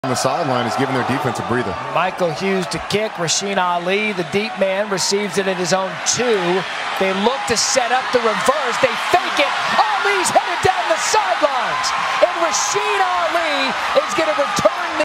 On the sideline is giving their defense a breather. Michael Hughes to kick. Rasheen Ali, the deep man, receives it at his own 2. They look to set up the reverse. They fake it. Ali's headed down the sidelines. And Rasheen Ali is going to return